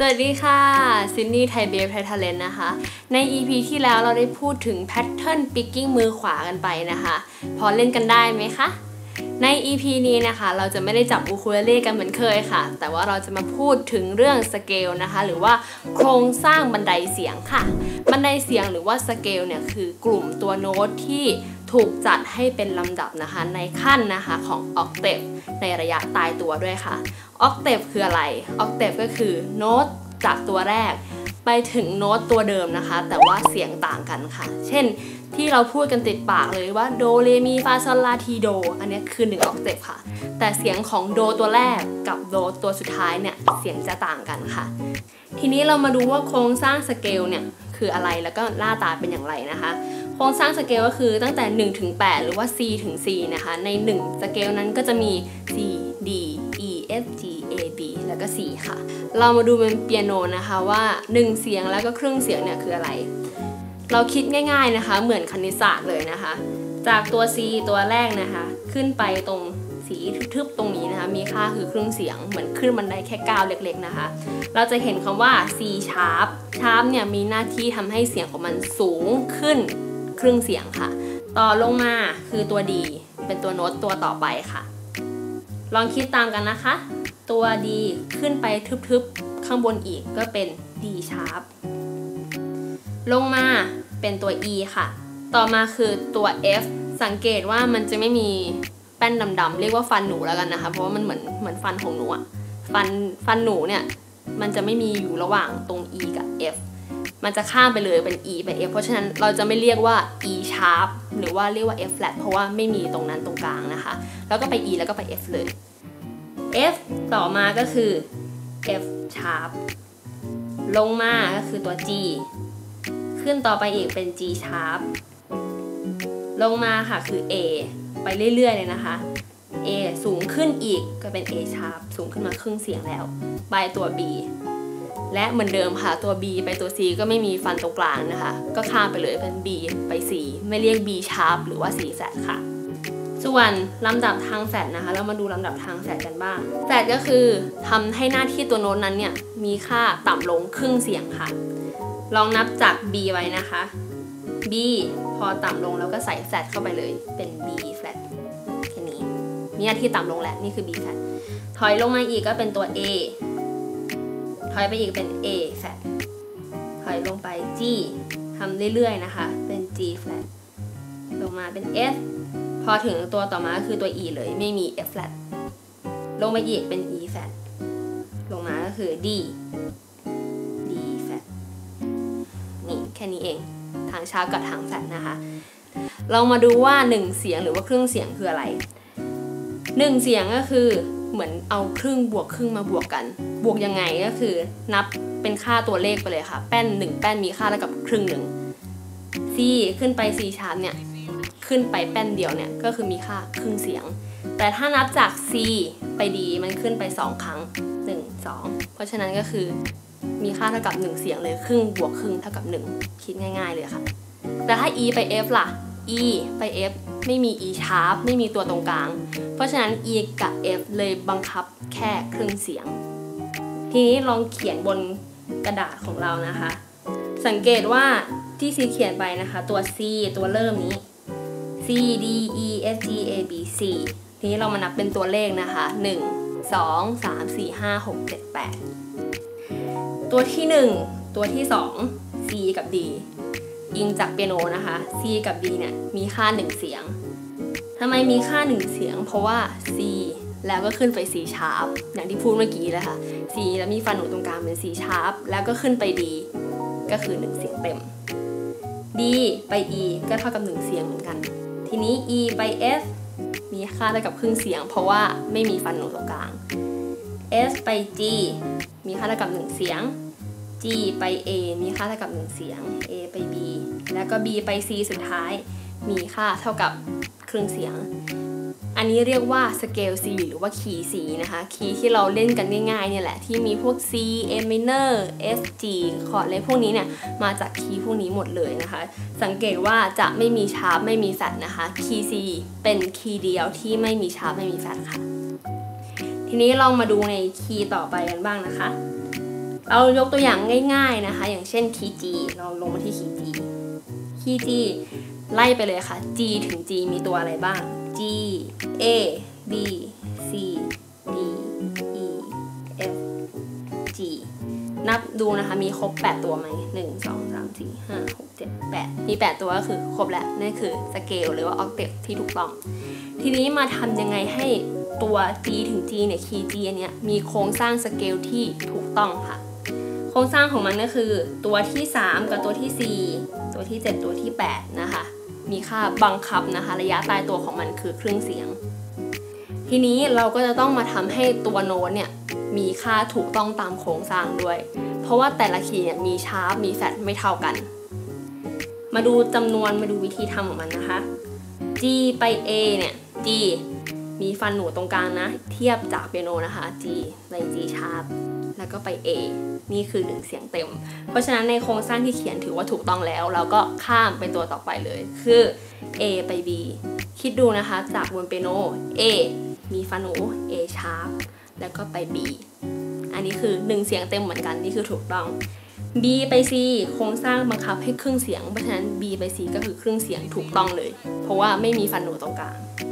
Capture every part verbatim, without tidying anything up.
วัสดีค่ะซินนี่ไทยเบฟไทยทาเลนนะคะใน อี พี ที่แล้วเราได้พูดถึงแพทเทิร์นปิกกิ้งมือขวากันไปนะคะพอเล่นกันได้ไหมคะใน อี พี นี้นะคะเราจะไม่ได้จับอูคูเลเล่กันเหมือนเคยค่ะแต่ว่าเราจะมาพูดถึงเรื่องสเกลนะคะหรือว่าโครงสร้างบันไดเสียงค่ะบันไดเสียงหรือว่าสเกลเนี่ยคือกลุ่มตัวโน้ตที่ถูกจัดให้เป็นลำดับนะคะในขั้นนะคะของออกเทปในระยะตายตัวด้วยค่ะออกเทปคืออะไรออกเทปก็คือโน้ตจากตัวแรกไปถึงโน้ตตัวเดิมนะคะแต่ว่าเสียงต่างกันค่ะเช่นที่เราพูดกันติดปากเลยว่าโดเรมีฟาซอลลาทีโดอันนี้คือหนึ่งออกเทปค่ะแต่เสียงของโดตัวแรกกับโดตัวสุดท้ายเนี่ยเสียงจะต่างกันค่ะทีนี้เรามาดูว่าโครงสร้างสเกลเนี่ยคืออะไรแล้วก็หน้าตาเป็นอย่างไรนะคะโครงสร้างสเกลก็คือตั้งแต่หนึ่งถึงแปดหรือว่า C ถึง C นะคะในหนึ่งสเกลนั้นก็จะมี C D E F G A B แล้วก็ C ค่ะเรามาดูเป็นเปียโนนะคะว่าหนึ่งเสียงแล้วก็ครึ่งเสียงเนี่ยคืออะไรเราคิดง่ายๆนะคะเหมือนคณิตศาสตร์เลยนะคะจากตัว C ตัวแรกนะคะขึ้นไปตรงสีทึบๆตรงนี้นะคะมีค่าคือครึ่งเสียงเหมือนขึ้นบันไดแค่ก้าวเล็กๆนะคะเราจะเห็นคำว่า C sharp sharp เนี่ยมีหน้าที่ทำให้เสียงของมันสูงขึ้นครึ่งเสียงค่ะต่อลงมาคือตัว D เป็นตัวโน้ตตัวต่อไปค่ะลองคิดตามกันนะคะตัว D ขึ้นไปทึบๆข้างบนอีกก็เป็น D sharp ลงมาเป็นตัว E ค่ะต่อมาคือตัว F สังเกตว่ามันจะไม่มีแป้นดำๆเรียกว่าฟันหนูแล้วกันนะคะเพราะว่ามันเหมือนเหมือนฟันของหนูอะฟันฟันหนูเนี่ยมันจะไม่มีอยู่ระหว่างตรง E กับ F มันจะข้ามไปเลยเป็น E ไป F เพราะฉะนั้นเราจะไม่เรียกว่า E sharp หรือว่าเรียกว่า F flat เพราะว่าไม่มีตรงนั้นตรงกลางนะคะแล้วก็ไป E แล้วก็ไป F เลย F ต่อมาก็คือ F sharp ลงมาก็คือตัว G ขึ้นต่อไปอีกเป็น G sharp ลงมาค่ะคือ A ไปเรื่อยๆเลยนะคะ A สูงขึ้นอีกก็เป็น A sharp สูงขึ้นมาครึ่งเสียงแล้วไปตัว B และเหมือนเดิมค่ะตัว B ไปตัว C ก็ไม่มีฟันตรงกลางนะคะก็ข้ามไปเลยเป็น B ไป C ไม่เรียก B sharp หรือว่า C flat ค่ะส่วนลำดับทางแฟลตนะคะเรามาดูลำดับทางแฟลตกันบ้างแฟลตก็คือทำให้หน้าที่ตัวโน้ตนั้นเนี่ยมีค่าต่ำลงครึ่งเสียงค่ะลองนับจาก B ไว้นะคะ B พอต่ำลงแล้วก็ใส่แฟลตเข้าไปเลยเป็น B flat แค่นี้มีหน้าที่ต่ำลงแล้วนี่คือ B flat ถอยลงมาอีกก็เป็นตัว A ถอยไปอีกเป็น A flat ถอยลงไป G ทำเรื่อยๆนะคะเป็น G flat ลงมาเป็น F พอถึงตัวต่อมาก็คือตัว E เลยไม่มี F flat ลงไปอีกเป็น E flat ลงมาก็คือ D D flat นี่แค่นี้เองทางชาร์ปกับทางแฟลตนะคะเรามาดูว่าหนึ่งเสียงหรือว่าครึ่งเสียงคืออะไรหนึ่งเสียงก็คือเหมือนเอาครึ่งบวกครึ่งมาบวกกันบวกยังไงก็คือนับเป็นค่าตัวเลขไปเลยค่ะแป้นหนึ่งแป้นมีค่าเท่ากับครึ่งหนึ่ง C ขึ้นไป C sharp เนี่ยขึ้นไปแป้นเดียวเนี่ยก็คือมีค่าครึ่งเสียงแต่ถ้านับจาก C ไป D มันขึ้นไปสองครั้งหนึ่ง สองเพราะฉะนั้นก็คือมีค่าเท่ากับหนึ่งเสียงเลยครึ่งบวกครึ่งเท่ากับหนึ่งคิดง่ายๆเลยค่ะแต่ถ้า E ไป F ล่ะ E ไป F ไม่มี E sharp ไม่มีตัวตรงกลางเพราะฉะนั้น E กับ F เลยบังคับแค่ครึ่งเสียงทีนี้ลองเขียนบนกระดาษของเรานะคะสังเกตว่าที่ซีเขียนไปนะคะตัว C ตัวเริ่มนี้ C D E F G A B C ทีนี้เรามานับเป็นตัวเลขนะคะหนึ่ง สอง สาม สี่ ห้า หก เจ็ด แปดตัวที่หนึ่งตัวที่สอง C กับ D อิงจากเปียโนนะคะ C กับ D เนี่ยมีค่าหนึ่งเสียงทำไมมีค่าหนึ่งเสียงเพราะว่า C แล้วก็ขึ้นไป C sharp อย่างที่พูดเมื่อกี้เลยค่ะ C แล้วมีฟันหนูตรงกลางเป็น C sharp แล้วก็ขึ้นไป D ก็คือหนึ่งเสียงเต็ม D ไป E ก็เท่ากับหนึ่งเสียงเหมือนกันทีนี้ E ไป F มีค่าเท่ากับครึ่งเสียงเพราะว่าไม่มีฟันหนูตรงกลาง F ไป G มีค่าเท่ากับหนึ่งเสียง G ไป A มีค่าเท่ากับหนึ่งเสียง A ไป B แล้วก็ B ไป C สุดท้ายมีค่าเท่ากับครึ่งเสียงอันนี้เรียกว่าสเกล C หรือว่าคีย์ C นะคะคีย์ที่เราเล่นกันง่ายๆเนี่ยแหละที่มีพวก C A minor F G คอร์ดอะไรพวกนี้เนี่ยมาจากคีย์พวกนี้หมดเลยนะคะสังเกตว่าจะไม่มีชาร์ปไม่มีแฟลตนะคะคีย์ C เป็นคีย์เดียวที่ไม่มีชาร์ปไม่มีแฟลตค่ะทีนี้ลองมาดูในคีย์ต่อไปกันบ้างนะคะเรายกตัวอย่างง่ายๆนะคะอย่างเช่นคีย์ G เราลงมาที่คีย์ G คีย์ G ไล่ไปเลยค่ะ G ถึง G มีตัวอะไรบ้าง G A B C D E F G นับดูนะคะมีครบแปดตัวไหมหนึ่ง สอง สาม สี่ ห้า หก เจ็ด แปดมีแปดตัวก็คือครบแล้วนั่นคือสเกลหรือว่าออกเทปที่ถูกต้องทีนี้มาทำยังไงให้ตัว G ถึง G เนี่ยคีย์ G อันเนี้ยมีโครงสร้างสเกลที่ถูกต้องค่ะโครงสร้างของมันก็คือตัวที่สามกับตัวที่สี่ตัวที่เจ็ดตัวที่แปดนะคะมีค่าบังคับนะคะระยะตายตัวของมันคือครึ่งเสียงทีนี้เราก็จะต้องมาทำให้ตัวโน้ตเนี่ยมีค่าถูกต้องตามโครงสร้างด้วยเพราะว่าแต่ละคีย์เนี่ยมีชาร์ปมีแฟลตไม่เท่ากันมาดูจำนวนมาดูวิธีทำของมันนะคะ G ไป A เนี่ย G มีฟันหนูตรงกลางนะเทียบจากเปียโนนะคะ G ไป G sharp แล้วก็ไป A นี่คือหนึ่งเสียงเต็มเพราะฉะนั้นในโครงสร้างที่เขียนถือว่าถูกต้องแล้วเราก็ข้ามไปตัวต่อไปเลยคือ A ไป B คิดดูนะคะจากบนเปียโน A มีฟันหนู A sharp แล้วก็ไป B อันนี้คือหนึ่งเสียงเต็มเหมือนกันนี่คือถูกต้อง B ไป C โครงสร้างบังคับให้ครึ่งเสียงเพราะฉะนั้น B ไป C ก็คือครึ่งเสียงถูกต้องเลยเพราะว่าไม่มีฟันหนูตรงกลาง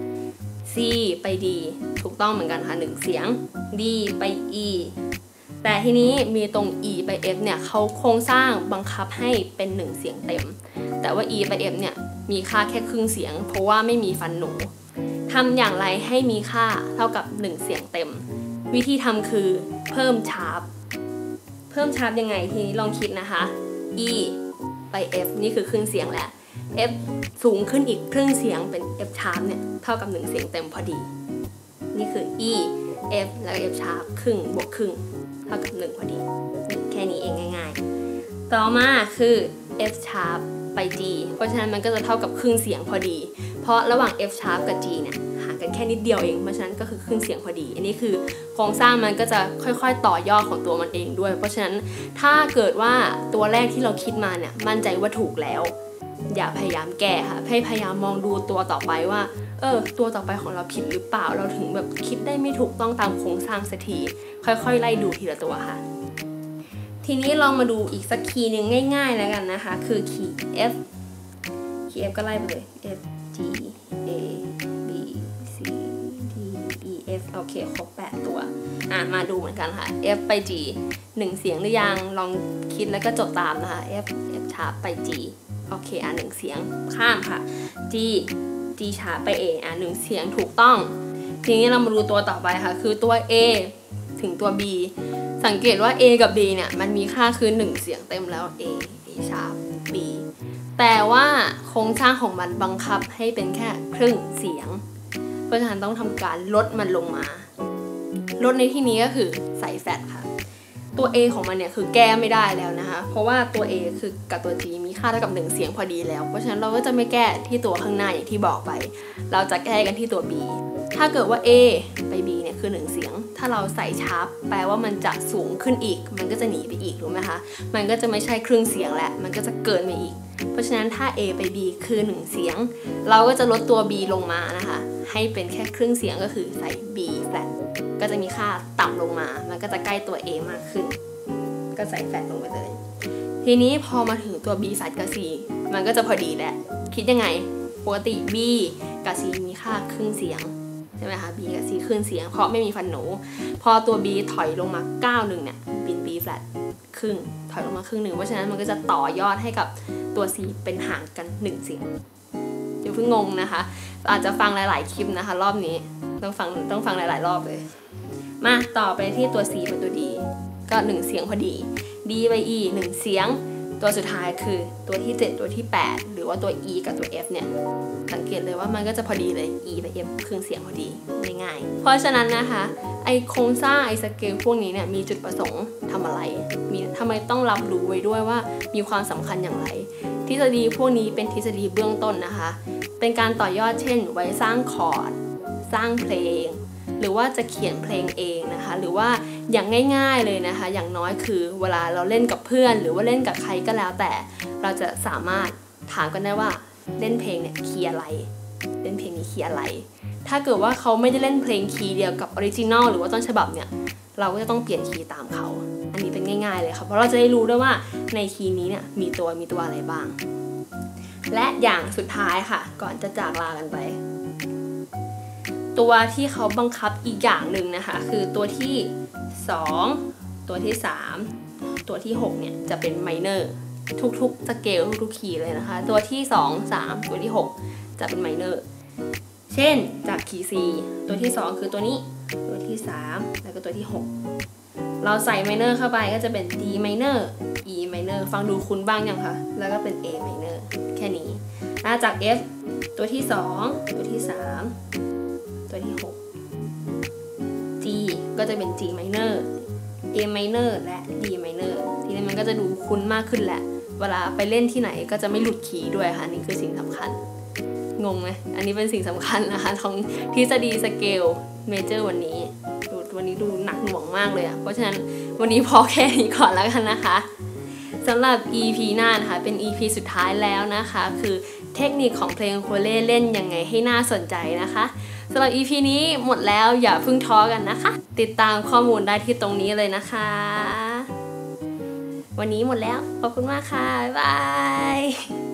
C ไป D ถูกต้องเหมือนกันค่ะหนึ่งเสียง D ไป E แต่ทีนี้มีตรง E ไป F เนี่ยเขาโครงสร้างบังคับให้เป็นหนึ่งเสียงเต็มแต่ว่า E ไป F เนี่ยมีค่าแค่ครึ่งเสียงเพราะว่าไม่มีฟันหนูทำอย่างไรให้มีค่าเท่ากับหนึ่งเสียงเต็มวิธีทำคือเพิ่มชาร์ปเพิ่มชาร์ปยังไงทีนี้ลองคิดนะคะ E ไป F นี่คือครึ่งเสียงแหละ F สูงขึ้นอีกครึ่งเสียงเป็น F sharp เนี่ยเท่ากับหนึ่งเสียงเต็มพอดีนี่คือ E F แล้ว F sharp ครึ่งบวกครึ่งเท่ากับหนึ่งพอดีแค่นี้เองง่ายๆต่อมาคือ F sharp ไป G เพราะฉะนั้นมันก็จะเท่ากับครึ่งเสียงพอดีเพราะระหว่าง F sharp กับ G เนี่ยห่างกันแค่นิดเดียวเองเพราะฉะนั้นก็คือครึ่งเสียงพอดีอันนี้คือโครงสร้างมันก็จะค่อยๆต่อยอดของตัวมันเองด้วยเพราะฉะนั้นถ้าเกิดว่าตัวแรกที่เราคิดมาเนี่ยมั่นใจว่าถูกแล้วอย่าพยายามแก้ค่ะให้พยายามมองดูตัวต่อไปว่าเออตัวต่อไปของเราผิดหรือเปล่าเราถึงแบบคิดได้ไม่ถูกต้องตามโครงสร้างสักทีค่อยๆไล่ดูทีละตัวค่ะทีนี้ลองมาดูอีกสักคีย์หนึ่งง่ายๆแล้วกันนะคะคือคีย์ F คีย์ F ก็ไล่ไปเลย F G A B C D E F โอเคครบแปดตัวอ่ะมาดูเหมือนกันค่ะ F ไป G หนึ่งเสียงหรือยังลองคิดแล้วก็จดตามนะคะ F F sharp ไป G โอเคอ่ะหนึ่งเสียงข้ามค่ะ G G sharp ไป A อ่ะหนึ่งเสียงถูกต้องทีนี้เรามาดูตัวต่อไปค่ะคือตัว A ถึงตัว B สังเกตว่า A กับ B เนี่ยมันมีค่าคือหนึ่งเสียงเต็มแล้ว A A sharp B แต่ว่าโครงสร้างของมันบังคับให้เป็นแค่ครึ่งเสียงเพราะฉะนั้นต้องทำการลดมันลงมาลดในที่นี้ก็คือใส่แฟลตค่ะตัว A ของมันเนี่ยคือแก้ไม่ได้แล้วนะคะเพราะว่าตัว A คือกับตัว G มีค่าเท่ากับหนึ่งเสียงพอดีแล้วเพราะฉะนั้นเราก็จะไม่แก้ที่ตัวข้างหน้าอย่างที่บอกไปเราจะแก้กันที่ตัว B ถ้าเกิดว่า A ไป B เนี่ยคือหนึ่งเสียงถ้าเราใส่ชาร์ปแปลว่ามันจะสูงขึ้นอีกมันก็จะหนีไปอีกถูกไหมคะมันก็จะไม่ใช่ครึ่งเสียงแหละมันก็จะเกินไปอีกเพราะฉะนั้นถ้า A ไป B คือหนึ่งเสียงเราก็จะลดตัว B ลงมานะคะให้เป็นแค่ครึ่งเสียงก็คือใส่ B flat ก็จะมีค่าต่ำลงมามันก็จะใกล้ตัว A มากขึ้นก็ใส่แฟลตลงไปเลยทีนี้พอมาถึงตัว B flat กับ C มันก็จะพอดีแหละคิดยังไงปกติ B กับ C มีค่าครึ่งเสียงใช่ไหมคะ B กับ C ครึ่งเสียงเพราะไม่มีฟันหนูพอตัว B ถอยลงมาเก้าหนึ่งเนี่ยเป็น B flat ครึ่งถอยลงมาครึ่งหนึ่งเพราะฉะนั้นมันก็จะต่อยอดให้กับตัว C เป็นห่างกันหนึ่งเสียงเดี๋ยวเพิ่งงงนะคะอาจจะฟังหลายๆคลิปนะคะรอบนี้ต้องฟังต้องฟังหลายๆรอบเลยมาต่อไปที่ตัว C เป็นตัว D ก็หนึ่งเสียงพอดี D ไป E หนึ่งเสียงตัวสุดท้ายคือตัวที่เจ็ดตัวที่แปดหรือว่าตัว E กับตัว F เนี่ยสังเกตเลยว่ามันก็จะพอดีเลย E ไป F ครึ่งเสียงพอดีง่ายๆเพราะฉะนั้นนะคะไอโครงสร้างไอสเกลพวกนี้เนี่ยมีจุดประสงค์ทำอะไรมีทำไมต้องรับรู้ไว้ด้วยว่ามีความสำคัญอย่างไรทฤษฎีพวกนี้เป็นทฤษฎีเบื้องต้นนะคะเป็นการต่อยอดเช่นไว้สร้างคอร์ดสร้างเพลงหรือว่าจะเขียนเพลงเองนะคะหรือว่าอย่างง่ายๆเลยนะคะอย่างน้อยคือเวลาเราเล่นกับเพื่อนหรือว่าเล่นกับใครก็แล้วแต่เราจะสามารถถามกันได้ว่าเล่นเพลงเนี่ยคีย์อะไรเล่นเพลงนี้คีย์อะไรถ้าเกิดว่าเขาไม่ได้เล่นเพลงคีย์เดียวกับออริจินอลหรือว่าต้นฉบับเนี่ยเราก็จะต้องเปลี่ยนคีย์ตามเขาอันนี้เป็นง่ายๆเลยค่ะเพราะเราจะได้รู้ด้วยว่าในคีย์นี้เนี่ยมีตัวมีตัวอะไรบ้างและอย่างสุดท้ายค่ะก่อนจะจากลากันไปตัวที่เขาบังคับอีกอย่างหนึ่งนะคะคือตัวที่สองตัวที่สามตัวที่หกเนี่ยจะเป็นไมเนอร์ทุกๆสเกลทุกๆคีย์เลยนะคะตัวที่สอง สามตัวที่หกจะเป็นไมเนอร์เช่นจากคีย์ C ตัวที่สองคือตัวนี้ตัวที่สามแล้วก็ตัวที่หกเราใส่ไมเนอร์เข้าไปก็จะเป็น D minor E minor ฟังดูคุ้นบ้างยังคะแล้วก็เป็น A minor แค่นี้จาก F ตัวที่สองตัวที่สามตัวที่หก G ก็จะเป็น G minor A minor และ D minor ทีนี้มันก็จะดูคุ้นมากขึ้นแหละเวลาไปเล่นที่ไหนก็จะไม่หลุดคีย์ด้วยค่ะนี่คือสิ่งสำคัญงงไหมอันนี้เป็นสิ่งสำคัญนะคะของทฤษฎีสเกลเมเจอร์วันนี้ดูวันนี้ดูหนักหน่วงมากเลยอ่ะเพราะฉะนั้นวันนี้พอแค่นี้ก่อนแล้วกันนะคะสำหรับ อี พี หน้านะคะเป็น อี พี สุดท้ายแล้วนะคะคือเทคนิคของเพลงโคเล่เล่นยังไงให้น่าสนใจนะคะสำหรับ อี พี นี้หมดแล้วอย่าเพิ่งท้อกันนะคะติดตามข้อมูลได้ที่ตรงนี้เลยนะคะวันนี้หมดแล้วขอบคุณมากค่ะบ๊ายบาย